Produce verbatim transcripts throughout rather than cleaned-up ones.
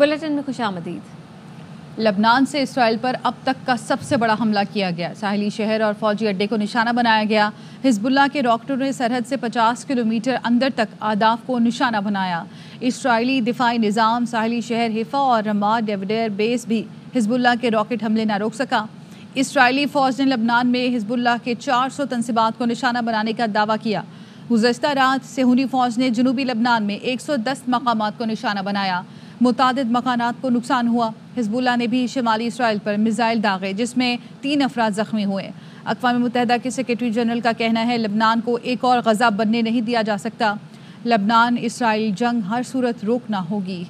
Bulletin میں خوش آمدید۔ لبنان سے اسرائیل پر اب تک کا سب سے بڑا حملہ کیا گیا۔ ساحلی شہر اور فوجی اڈے کو نشانہ بنایا گیا۔ حزب اللہ کے راکٹوں نے سرحد سے پچاس کلومیٹر اندر تک اہداف کو نشانہ بنایا۔ اسرائیلی دفاعی نظام ساحلی شہر حیفا اور رماد ڈیویڈر بیس بھی حزب اللہ کے راکٹ حملے نہ روک سکا۔ اسرائیلی فوج نے لبنان میں حزب اللہ کے چار سو تنصیبات کو نشانہ بنانے کا دعویٰ کیا۔ گزشتہ رات صہیونی فوج نے جنوبی لبنان میں ایک سو دس مقامات کو نشانہ بنایا۔ متعدد مکانات کو نقصان ہوا۔ حزب اللہ نے بھی شمالی اسرائیل پر میزائل داغے جس میں تین افراد زخمی ہوئے۔ اقوام متحدہ کے سیکرٹری جنرل کا کہنا ہے لبنان کو ایک اور غزہ بننے نہیں دیا جا سکتا۔ لبنان اسرائیل جنگ ہر صورت روکنا ہوگی۔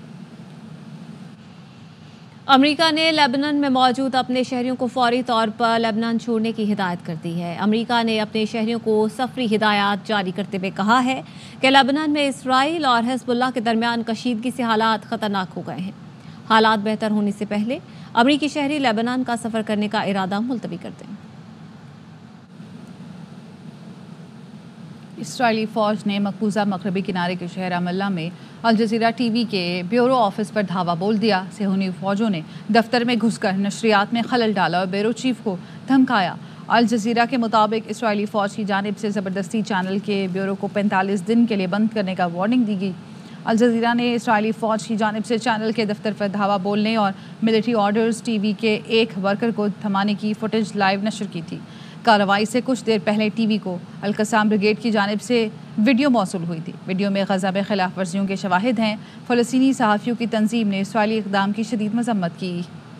امریکہ نے لبنان میں موجود اپنے شہریوں کو فوری طور پر لبنان چھوڑنے کی ہدایت کر دی ہے۔ امریکہ نے اپنے شہریوں کو سفری ہدایات جاری کرتے ہوئے کہا ہے کہ لبنان میں اسرائیل اور حزب اللہ کے درمیان کشیدگی سے حالات خطرناک ہو گئے ہیں۔ حالات بہتر ہونے سے پہلے امریکی شہری لبنان کا سفر کرنے کا ارادہ ملتوی کر دیں۔ اسرائیلی فوج نے مقبوضہ مغربی کنارے کے شہر رام اللہ میں الجزیرہ ٹی وی کے بیورو آفس پر دھاوا بول دیا۔ صہیونی فوجوں نے دفتر میں گھس کر نشریات میں خلل ڈالا اور بیورو چیف کو دھمکایا۔ الجزیرہ کے مطابق اسرائیلی فوج کی جانب سے زبردستی چینل کے بیورو کو پینتالیس دن کے لیے بند کرنے کا وارننگ دی گئی۔ الجزیرہ نے اسرائیلی فوج کی جانب سے چینل کے دفتر پر دھاوا بولنے اور ملٹری آرڈرز ٹی وی کے ایک ورکر کو تھمانے کی فوٹیج لائیو نشر کی تھی۔ کارروائی سے کچھ دیر پہلے ٹی وی کو القسام بریگیڈ کی جانب سے ویڈیو موصول ہوئی تھی۔ ویڈیو میں غزہ میں خلاف ورزیوں کے شواہد ہیں۔ فلسطینی صحافیوں کی تنظیم نے اسرائیلی اقدام کی شدید مذمت کی۔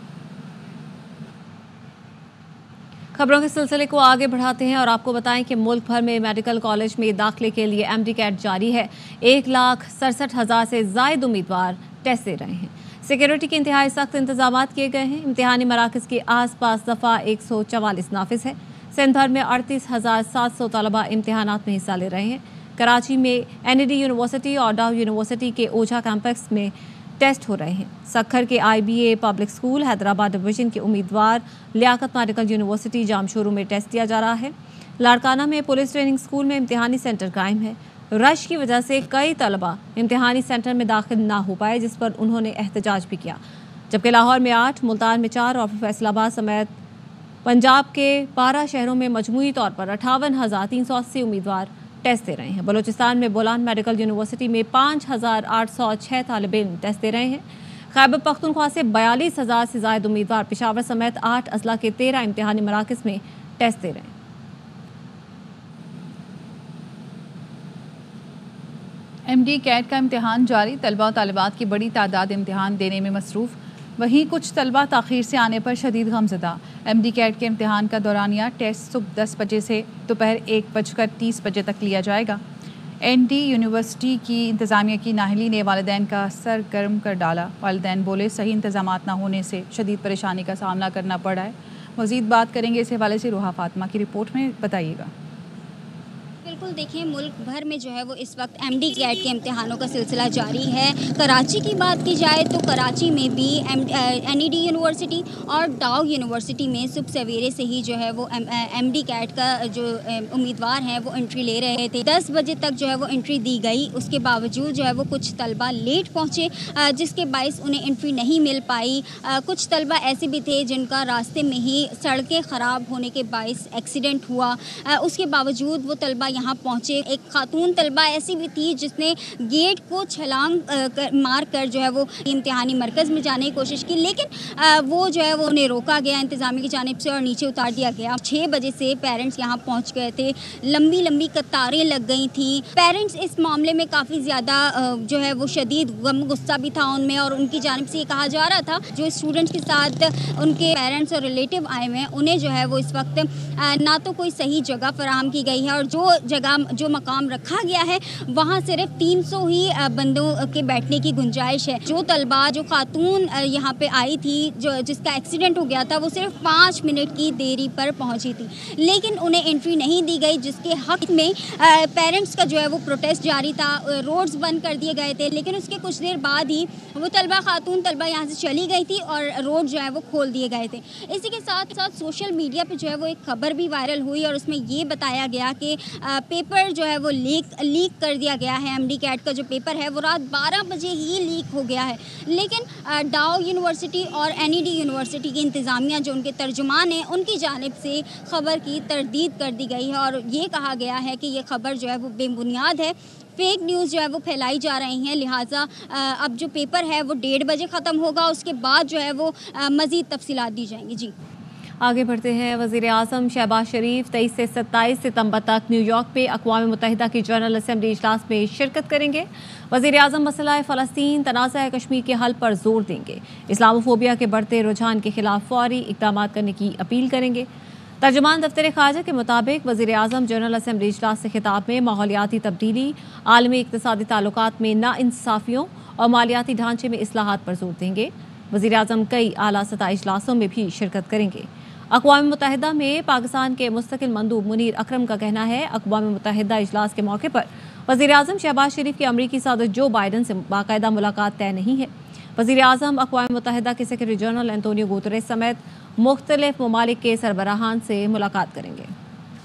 خبروں کے سلسلے کو آگے بڑھاتے ہیں اور آپ کو بتائیں کہ ملک بھر میں میڈیکل کالج میں داخلے کے لیے ایم ڈی کیٹ جاری ہے۔ ایک لاکھ سڑسٹھ ہزار سے زائد امیدوار ٹیسٹ دے رہے ہیں۔ سیکیورٹی کے انتہائی سخت انتظامات کیے گئے ہیں۔ امتحانی مراکز کے آس پاس دفعہ ایک سو چوالیس نافذ ہے۔ سندھ بھر میں اڑتیس ہزار سات سو طلبہ امتحانات میں حصہ لے رہے ہیں۔ کراچی میں این ای ڈی یونیورسٹی اور ڈاؤ یونیورسٹی کے اوجھا کیمپس میں ٹیسٹ ہو رہے ہیں۔ سکھر کے I B A public school Hyderabad division کے امیدوار لیاقت میڈیکل یونیورسٹی جامشورو میں ٹیسٹ دیا جا رہا ہے۔ لاڑکانہ میں پولیس ٹریننگ اسکول میں امتحانی سینٹر قائم ہے۔ رش کی وجہ سے کئی طلبہ امتحانی سینٹر میں داخل نہ ہو پائے جس پر انہوں نے احتجاج بھی کیا، جبکہ لاہور میں آٹھ، ملتان میں چار اور فیصل آباد سمیت پنجاب کے بارہ شہروں میں مجموعی طور پر اٹھاون ہزار تین سو اسی امیدوار ٹیسٹ دے رہے ہیں۔ بلوچستان میں بولان میڈیکل یونیورسٹی میں پانچ ہزار آٹھ سو چھ طالب علم ٹیسٹ دے رہے ہیں۔ خیبر پختونخوا سے بیالیس ہزار سے زائد امیدوار پشاور سمیت آٹھ اضلاع کے تیرہ امتحانی مراکز میں ٹیسٹ دے رہے ہیں۔ ایم ڈی کیٹ کا امتحان جاری، طلبہ و طالبات کی بڑی تعداد امتحان دینے میں مصروف، وہیں کچھ طلبہ تاخیر سے آنے پر شدید غمزدہ۔ ایم ڈی کیٹ کے امتحان کا دورانیہ ٹیسٹ صبح دس بجے سے دوپہر ایک بج کر تیس بجے تک لیا جائے گا۔ این ڈی یونیورسٹی کی انتظامیہ کی نااہلی نے والدین کا سر گرم کر ڈالا۔ والدین بولے صحیح انتظامات نہ ہونے سے شدید پریشانی کا سامنا کرنا پڑا ہے۔ مزید بات کریں گے اس حوالے سے روحا فاطمہ کی رپورٹ میں، بتائیے گا۔ بالکل، دیکھیں ملک بھر میں جو ہے وہ اس وقت ایم ڈی کیٹ کے امتحانوں کا سلسلہ جاری ہے۔ کراچی کی بات کی جائے تو کراچی میں بھی این ای ڈی یونیورسٹی اور ڈاؤ یونیورسٹی میں صبح سویرے سے ہی جو ہے وہ ایم ڈی کیٹ کا جو امیدوار ہیں وہ انٹری لے رہے تھے۔ دس بجے تک جو ہے وہ انٹری دی گئی، اس کے باوجود جو ہے وہ کچھ طلبہ لیٹ پہنچے جس کے باعث انہیں انٹری نہیں مل پائی۔ کچھ طلبہ ایسے بھی تھے جن کا راستے میں ہی سڑکیں خراب ہونے کے باعث ایکسیڈنٹ ہوا، اس کے باوجود وہ طلبہ یہاں پہنچے۔ ایک خاتون طلبہ ایسی بھی تھی جس نے گیٹ کو چھلانگ مار کر جو ہے وہ امتحانی مرکز میں جانے کی کوشش کی، لیکن وہ جو ہے وہ انہیں روکا گیا انتظامیہ کی جانب سے اور نیچے اتار دیا گیا۔ چھ بجے سے پیرنٹس یہاں پہنچ گئے تھے، لمبی لمبی قطاریں لگ گئی تھیں۔ پیرنٹس اس معاملے میں کافی زیادہ جو ہے وہ شدید غم غصہ بھی تھا ان میں، اور ان کی جانب سے یہ کہا جا رہا تھا جو اسٹوڈنٹس کے ساتھ ان کے پیرنٹس اور ریلیٹیو آئے ہوئے ہیں انہیں جو ہے وہ اس وقت نہ تو کوئی صحیح جگہ فراہم کی گئی ہے، اور جو جگہ جو مقام رکھا گیا ہے وہاں صرف تین سو ہی بندوں کے بیٹھنے کی گنجائش ہے۔ جو طلبہ جو خاتون یہاں پہ آئی تھی جو جس کا ایکسیڈنٹ ہو گیا تھا وہ صرف پانچ منٹ کی دیری پر پہنچی تھی، لیکن انہیں انٹری نہیں دی گئی، جس کے حق میں پیرنٹس کا جو ہے وہ پروٹیسٹ جاری تھا۔ روڈز بند کر دیے گئے تھے، لیکن اس کے کچھ دیر بعد ہی وہ طلبہ خاتون طلبہ یہاں سے چلی گئی تھی اور روڈ جو ہے وہ کھول دیے گئے تھے۔ اسی کے ساتھ ساتھ سوشل میڈیا پہ جو ہے وہ ایک خبر بھی وائرل ہوئی اور اس میں یہ بتایا گیا کہ پیپر جو ہے وہ لیک لیک کر دیا گیا ہے. ایم ڈی کیٹ کا جو پیپر ہے وہ رات بارہ بجے ہی لیک ہو گیا ہے. لیکن ڈاؤ یونیورسٹی اور این ای ڈی یونیورسٹی کی انتظامیہ جو ان کے ترجمان ہیں ان کی جانب سے خبر کی تردید کر دی گئی ہے اور یہ کہا گیا ہے کہ یہ خبر جو ہے وہ بے بنیاد ہے. فیک نیوز جو ہے وہ پھیلائی جا رہی ہیں. لہٰذا اب جو پیپر ہے وہ ڈیڑھ بجے ختم ہوگا, اس کے بعد جو ہے وہ مزید تفصیلات دی جائیں گی. جی آگے بڑھتے ہیں. وزیر اعظم شہباز شریف تیئیس سے ستائیس ستمبر تک نیو یارک میں اقوام متحدہ کی جنرل اسمبلی اجلاس میں شرکت کریں گے. وزیر اعظم مسئلہ فلسطین تنازع کشمیر کے حل پر زور دیں گے. اسلاموفوبیا کے بڑھتے رجحان کے خلاف فوری اقدامات کرنے کی اپیل کریں گے. ترجمان دفتر خارجہ کے مطابق وزیر اعظم جنرل اسمبلی اجلاس سے خطاب میں ماحولیاتی تبدیلی, عالمی اقتصادی تعلقات میں ناانصافیوں اور مالیاتی ڈھانچے میں اصلاحات پر زور دیں گے. وزیر اعظم کئی اعلیٰ سطح اجلاسوں میں بھی شرکت کریں گے. اقوام متحدہ میں پاکستان کے مستقل مندوب منیر اکرم کا کہنا ہے اقوام متحدہ اجلاس کے موقع پر وزیر اعظم شہباز شریف کی امریکی صدر جو بائیڈن سے باقاعدہ ملاقات طے نہیں ہے. وزیر اعظم اقوام متحدہ کے سیکرٹری جنرل انتونیو گوتریس سمیت مختلف ممالک کے سربراہان سے ملاقات کریں گے.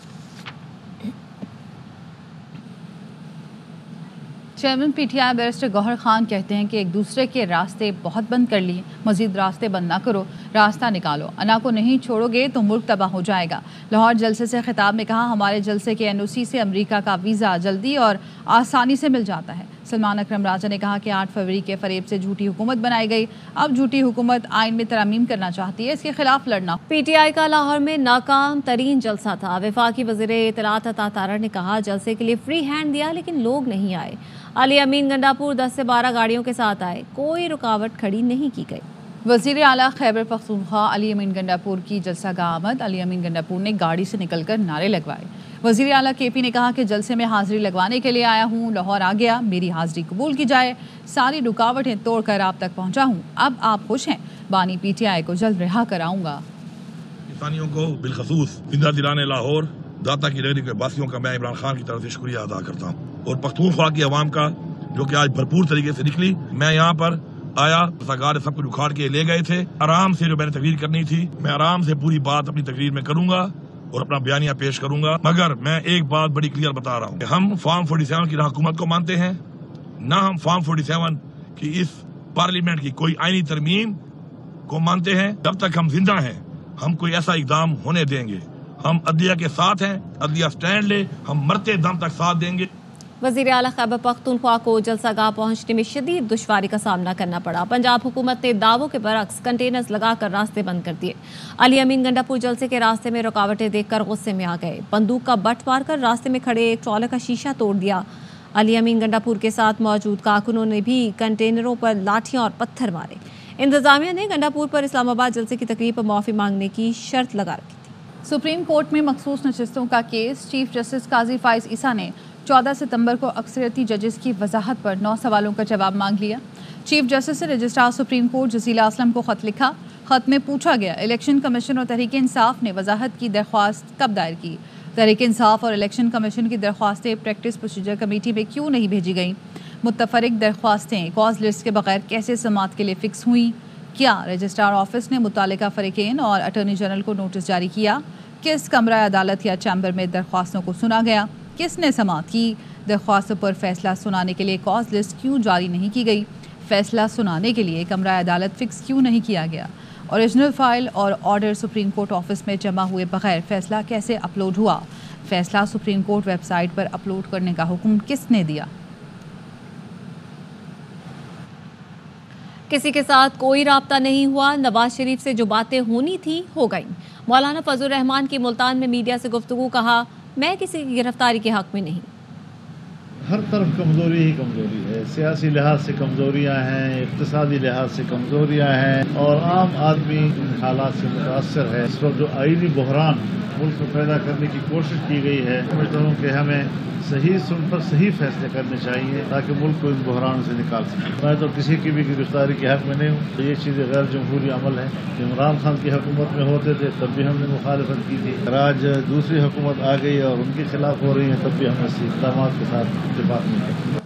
Chairman P T I barrister Gohar Khan کہتے ہیں کہ ایک دوسرے کے راستے بہت بند کر لیے, مزید راستے بند نہ کرو, راستہ نکالو. انا کو نہیں چھوڑو گے تو ملک تباہ ہو جائے گا. لاہور جلسے سے خطاب میں کہا ہمارے جلسے کے این او سی سے امریکہ کا ویزا جلدی اور آسانی سے مل جاتا ہے. سلمان اکرم راجہ نے کہا کہ آٹھ فروری کے فریب سے جھوٹی حکومت بنائی گئی, اب جھوٹی حکومت آئین میں ترامیم کرنا چاہتی ہے, اس کے خلاف لڑنا. پی ٹی آئی کا لاہور میں ناکام ترین جلسہ تھا. وفاقی وزیر اطلاعات عطا تارڑ نے کہا جلسے کے لیے فری ہینڈ دیا لیکن لوگ نہیں آئے. علی امین گنڈاپور دس سے بارہ گاڑیوں کے ساتھ آئے, کوئی رکاوٹ کھڑی نہیں کی گئی. وزیر اعلیٰ خیبر پختونخوا علی امین گنڈاپور کی جلسہ گاہ آمد. علی امین گنڈاپور نے گاڑی سے نکل کر نعرے لگوائے. وزیر اعلیٰ کے پی نے کہا کہ جلسے میں حاضری لگوانے کے لیے آیا ہوں, لاہور آ گیا, میری حاضری قبول کی جائے, ساری رکاوٹیں توڑ کر آپ تک پہنچا ہوں, اب آپ خوش ہیں, بانی پی ٹی آئی کو جلد رہا کراؤں گا. کسانیوں کو بالخصوص زندہ دلانے لاہور داتا کی ریلی کے باسیوں کا میں عمران خان کی طرف سے شکریہ ادا کرتا ہوں, اور پختونخوا کی عوام کا جو کہ آج بھرپور طریقے سے نکلی. میں یہاں پر آیا, سرکار سب کچھ اکھاڑ کے لے گئے تھے. آرام سے جو میں نے تقریر کرنی تھی میں آرام سے پوری بات اپنی تقریر میں کروں گا اور اپنا بیانیہ پیش کروں گا, مگر میں ایک بات بڑی کلیئر بتا رہا ہوں کہ ہم فارم فورٹی سیون کی نہ حکومت کو مانتے ہیں, نہ ہم فارم فورٹی سیون کی اس پارلیمنٹ کی کوئی آئینی ترمیم کو مانتے ہیں. جب تک ہم زندہ ہیں ہم کوئی ایسا اقدام ہونے دیں گے. ہم عدلیہ کے ساتھ ہیں, عدلیہ سٹینڈ لے, ہم مرتے دم تک ساتھ دیں گے. وزیر اعلیٰ خیبر پختونخوا کو جلسہ گاہ پہنچنے میں شدید دشواری کا سامنا کرنا پڑا. پنجاب حکومت نے دعووں کے برعکس کنٹینرز لگا کر راستے بند کر دیے. علی امین گنڈاپور جلسے کے راستے میں رکاوٹیں دیکھ کر غصے میں آ گئے, بندوق کا بٹ مار کر راستے میں کھڑے ایک ٹرالر کا شیشہ توڑ دیا. علی امین گنڈاپور کے ساتھ موجود کارکنوں نے بھی کنٹینروں پر لاٹھیاں اور پتھر مارے. انتظامیہ نے گنڈاپور پر اسلام آباد جلسے کی تقریب پر معافی مانگنے کی شرط لگا رکھی تھی. سپریم کورٹ میں مخصوص نشستوں کا کیس. چیف جسٹس قاضی فائز عیسیٰ نے چودہ ستمبر کو اکثریتی ججز کی وضاحت پر نو سوالوں کا جواب مانگ لیا. چیف جسٹس سے registrar supreme court Jazeela Aslam کو خط لکھا. خط میں پوچھا گیا الیکشن کمیشن اور تحریک انصاف نے وضاحت کی درخواست کب دائر کی. تحریک انصاف اور الیکشن کمیشن کی درخواستیں پریکٹس پروسیجر کمیٹی میں کیوں نہیں بھیجی گئیں. متفرق درخواستیں کاز لسٹ کے بغیر کیسے سماعت کے لیے فکس ہوئیں. کیا رجسٹرار آفس نے متعلقہ فریقین اور اٹارنی جنرل کو نوٹس جاری کیا. کس کمرہ عدالت یا چیمبر میں درخواستوں کو سنا گیا. کس نے سماعت کی. درخواستوں پر فیصلہ سنانے کے لیے کاز لسٹ کیوں جاری نہیں کی گئی. فیصلہ سنانے کے لیے کمرہ عدالت فکس کیوں نہیں کیا گیا. اوریجنل فائل اور آرڈر سپریم کورٹ آفس میں جمع ہوئے بغیر فیصلہ کیسے اپلوڈ ہوا. فیصلہ سپریم کورٹ ویب سائٹ پر اپلوڈ کرنے کا حکم کس نے دیا. کسی کے ساتھ کوئی رابطہ نہیں ہوا. نواز شریف سے جو باتیں ہونی تھی ہو گئیں. مولانا فضل الرحمان کی ملتان میں میڈیا سے گفتگو. کہا میں کسی کی گرفتاری کے حق میں نہیں. ہر طرف کمزوری ہی کمزوری ہے. سیاسی لحاظ سے کمزوریاں ہیں, اقتصادی لحاظ سے کمزوریاں ہیں, اور عام آدمی ان حالات سے متاثر ہے. اس وقت جو آئینی بحران ملک میں پیدا کرنے کی کوشش کی گئی ہے, سمجھتا ہوں کہ ہمیں صحیح سن پر صحیح فیصلے کرنے چاہیے تاکہ ملک کو ان بحران سے نکال سکے. میں تو کسی کی بھی گرفتاری کے حق میں نہیں ہوں. یہ چیزیں غیر جمہوری عمل ہے. عمران خان کی حکومت میں ہوتے تھے تب بھی ہم نے مخالفت کی تھی. آج دوسری حکومت آ گئی اور ان کے خلاف ہو رہی ہیں تب بھی ہم اس اقدامات کے ساتھ اتفاق نہیں کرتے.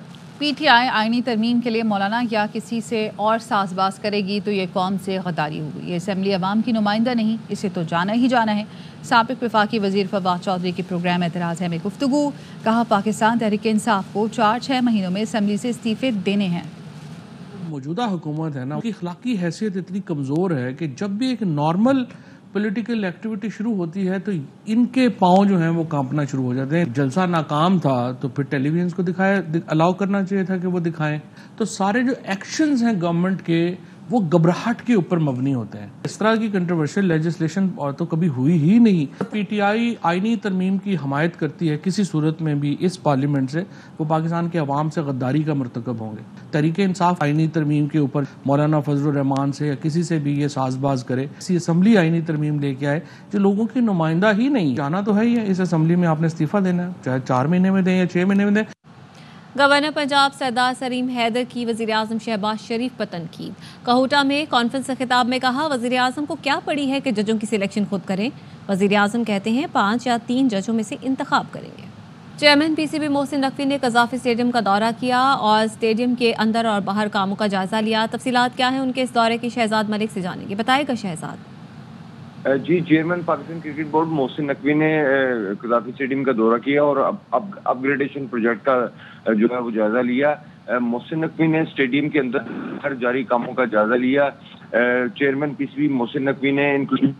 پی ٹی آئی آئینی ترمیم کے لیے مولانا یا کسی سے اور ساز باز کرے گی تو یہ قوم سے غداری ہوگی. یہ اسمبلی عوام کی نمائندہ نہیں, اسے تو جانا ہی جانا ہے. سابق وفاقی وزیر فواد چودھری کے پروگرام اعتراض ہے میں گفتگو. کہا پاکستان تحریک انصاف کو چار چھ مہینوں میں اسمبلی سے استعفے دینے ہیں. موجودہ حکومت ہے نا, کی اخلاقی حیثیت اتنی کمزور ہے کہ جب بھی ایک نارمل پولیٹیکل ایکٹیویٹی شروع ہوتی ہے تو ان کے پاؤں جو ہیں وہ کانپنا شروع ہو جاتے ہیں. جلسہ ناکام تھا تو پھر ٹیلی ویژنس کو دکھایا, الاؤ کرنا چاہیے تھا کہ وہ دکھائیں. تو سارے جو ایکشنز ہیں گورنمنٹ کے وہ گھبراہٹ کے اوپر مبنی ہوتے ہیں. اس طرح کی کنٹروورشل لیجسلیشن اور تو کبھی ہوئی ہی نہیں. پی ٹی آئی آئینی ترمیم کی حمایت کرتی ہے کسی صورت میں بھی اس پارلیمنٹ سے, وہ پاکستان کے عوام سے غداری کا مرتکب ہوں گے. تحریک انصاف آئینی ترمیم کے اوپر مولانا فضل الرحمان سے یا کسی سے بھی یہ ساز باز کرے, اسی اسمبلی آئینی ترمیم لے کے آئے جو لوگوں کی نمائندہ ہی نہیں. جانا تو ہے ہی ہے, اس اسمبلی میں آپ نے استعفیٰ دینا ہے, چاہے چار مہینے میں دیں یا چھ مہینے میں دیں. گورنر پنجاب سردار سلیم حیدر کی وزیر اعظم شہباز شریف پر تنقید. کہوٹہ میں کانفرنس سے خطاب میں کہا وزیر اعظم کو کیا پڑی ہے کہ ججوں کی سلیکشن خود کریں. وزیر اعظم کہتے ہیں پانچ یا تین ججوں میں سے انتخاب کریں گے. Chairman P C B Mohsin Naqvi نے قذافی اسٹیڈیم کا دورہ کیا اور اسٹیڈیم کے اندر اور باہر کاموں کا جائزہ لیا. تفصیلات کیا ہیں ان کے اس دورے کی شہزاد ملک سے جانیں گے, بتائے گا شہزاد. جی, chairman Pakistan cricket board Mohsin Naqvi نے قذافی اسٹیڈیم کا دورہ کیا اور اپ گریڈیشن پروجیکٹ کا جو ہے وہ جائزہ لیا. محسن نقوی نے اسٹیڈیم کے اندر ہر جاری کاموں کا جائزہ لیا. Chairman P C B Mohsin Naqvi نے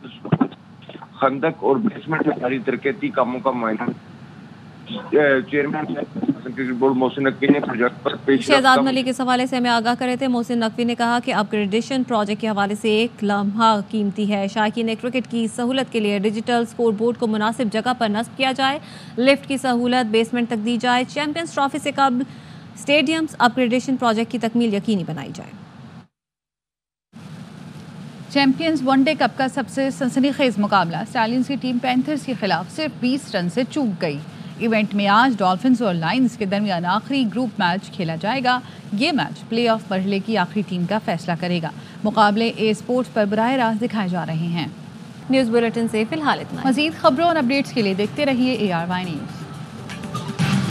خندق اور بیسمنٹ میں جاری ترقیاتی کاموں کا معائنہ. Chairman cricket board Mohsin Naqvi نے پروجیکٹ پر پیش شہزاد ملک اس حوالے سے ہمیں آگاہ کرے تھے. محسن نقوی نے کہا کہ اپ گریڈیشن پروجیکٹ کے حوالے سے ایک لمحہ قیمتی ہے. شائقین کرکٹ کی سہولت کے لیے ڈیجیٹل سکور بورڈ کو مناسب جگہ پر نصب کیا جائے, لفٹ کی سہولت بیسمنٹ تک دی جائے, چیمپئنز ٹرافی سے قبل اسٹیڈیمز اپ گریڈیشن پروجیکٹ کی تکمیل یقینی بنائی جائے. چیمپئنز ون ڈے کپ کا سب سے سنسنی خیز مقابلہ اسٹالینز کی ٹیم پینتھرز کے خلاف صرف بیس رن سے چوک گئی. ایونٹ میں آج ڈالفنز اور لائنز کے درمیان آخری گروپ میچ کھیلا جائے گا. یہ میچ پلے آف مرحلے کی آخری ٹیم کا فیصلہ کرے گا. مقابلے اے اسپورٹس پر براہ راست دکھائے جا رہے ہیں. نیوز بلیٹن سے فی الحال اتنا. مزید خبروں اور اپڈیٹس کے لیے دیکھتے رہیے اے آر وائی نیوز.